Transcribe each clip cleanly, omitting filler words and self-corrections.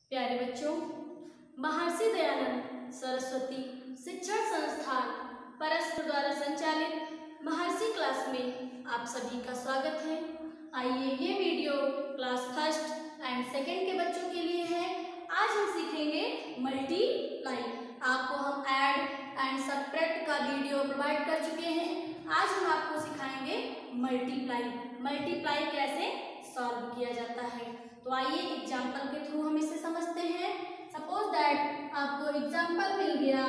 प्यारे बच्चों, महर्षि दयानंद सरस्वती शिक्षण संस्थान परस्पर द्वारा संचालित महर्षि क्लास में आप सभी का स्वागत है। आइए, ये video class first and second के बच्चों के लिए है। आज हम सीखेंगे मल्टीप्लाई। आपको हम ऐड एंड सब्ट्रैक्ट का वीडियो प्रोवाइड कर चुके हैं। आज हम आपको सिखाएंगे मल्टीप्लाई। मल्टीप्लाई कैसे सॉल्व किया जाता है, तो आइए एग्जाम्पल के थ्रू हम इसे समझते हैं। सपोज दैट आपको एग्जाम्पल मिल गया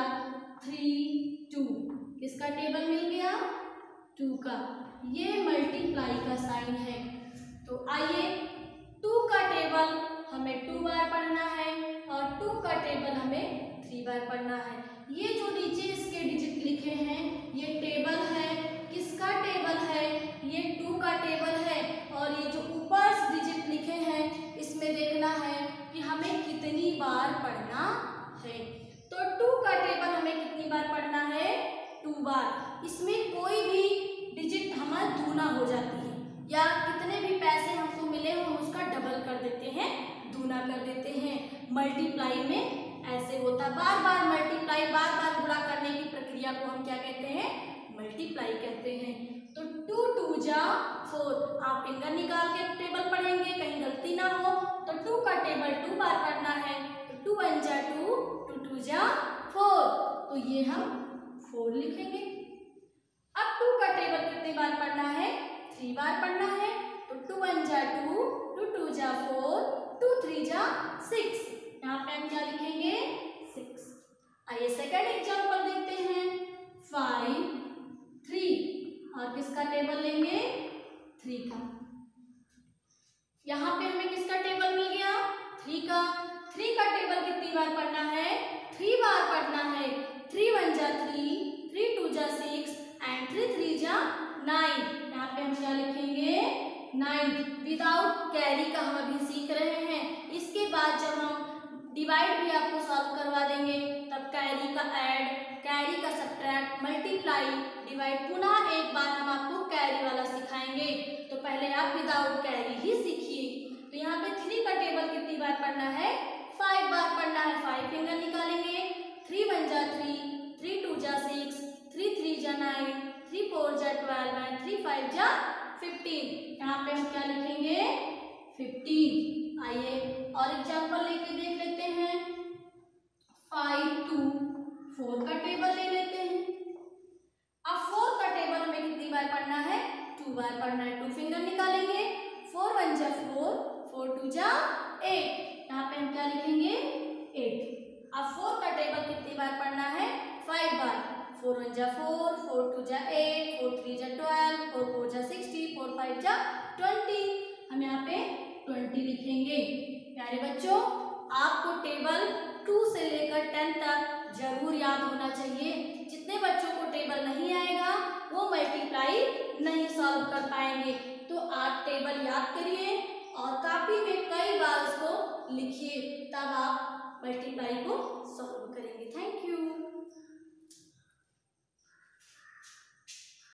3 2। किसका टेबल मिल गया? 2 का। ये मल्टीप्लाई का साइन है। तो आइए, 2 का टेबल हमें 2 बार पढ़ना है और 2 का टेबल हमें 3 बार पढ़ना है। ये जो नीचे इसके डिजिट लिखे हैं, ये टेबल है। किसका टेबल है? ये 2 का टेबल है। और ये जो ऊपर डिजिट लिखे हैं, इसमें देखना है कि हमें कितनी बार पढ़ना है। तो 2 का टेबल हमें कितनी बार पढ़ना है? 2 बार। इसमें कोई भी डिजिट हमारा दूना हो जाती है, या कितने भी पैसे हमको मिले हम उसका डबल कर देते हैं, दूना कर देते हैं। मल्टीप्लाई में ऐसे होता है। बार बार मल्टीप्लाई, बार बार गुणा करने की प्रक्रिया को हम क्या कहते हैं? मल्टीप्लाई कहते हैं। तो 2 2 जा 4। आप फिंगर निकाल के टेबल पढ़ेंगे, कहीं गलती ना हो। तो 2 का टेबल 2 बार पढ़ना है। तो 2 1 जा 2, 2 2 जा 4। तो ये हम 4 लिखेंगे। अब 2 का टेबल कितनी बार पढ़ना है? 3 बार पढ़ना है। तो 2 1 जा 2, 2 2 जा 4, 2 3 जा 6। यहाँ पे हम क्या लिखेंगे? 6। आइए सेकंड एग्जांपल देखते हैं। 5 3। और किसका टेबल लेंगे? 3 का। यहाँ पे हमें किसका टेबल मिल गया? 3 का। 3 का टेबल कितनी बार पढ़ना है? 3 बार पढ़ना है। 3 1 जा 3, 3 2 जा 6 एंड 3 3 जा 9। यहाँ पे हम क्या लिखेंगे? 9। विदाउट कैरी का हम अभी सीख रहे हैं। इसके बाद जब हम डिवाइड भी आपको सॉल्व करवा देंगे, तब कैरी का ऐड, कैरी का सब्ट्रैक्ट, मल्टीप्लाई, डिवाइड, पुनः एक बार हम आपको कैरी वाला सिखाएंगे। तो पहले आप विदाउट कैरी ही सीखिए। तो यहाँ पे 3 का टेबल कितनी बार पढ़ना है? 5 बार पढ़ना है। 5 फिंगर निकालेंगे। 3 1 जा 3, 3 2 जा 6, 3 3 जा 9, 3 4 जा 12 एंड 3 5 जा 15। यहाँ पे हम क्या लिखेंगे? 15। आइए और एग्जाम्पल लेके देख लेते हैं। 5 2 4 का टेबल ले लेते हैं। अब 4 का टेबल हमें कितनी बार पढ़ना है? 2 बार पढ़ना है। 2 फिंगर निकालेंगे। 4 1 जा 4, 4 2 जा 8। यहाँ पे हम क्या लिखेंगे? 8। अब 4 का टेबल कितनी बार पढ़ना है? 5 बार। 4 1 जा 4, 4 2 जा 8, 4 3 जा 12, 4 4 जा 60, 4 5 जा 20। हम यहाँ पे 20 लिखेंगे। प्यारे बच्चों, आपको टेबल 2 से लेकर 10 तक जरूर याद होना चाहिए। जितने बच्चों को टेबल नहीं आएगा वो मल्टीप्लाई नहीं सॉल्व कर पाएंगे। तो आप टेबल याद करिए और कॉपी में कई बार उसको लिखिए, तब आप मल्टीप्लाई को सॉल्व करेंगे। Thank you.